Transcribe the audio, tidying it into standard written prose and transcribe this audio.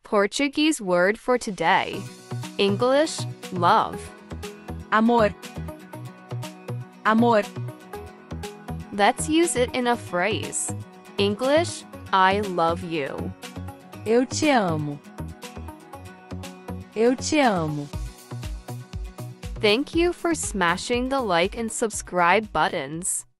Portuguese word for today. English, love. Amor. Amor. Let's use it in a phrase. English, I love you. Eu te amo. Eu te amo. Thank you for smashing the like and subscribe buttons.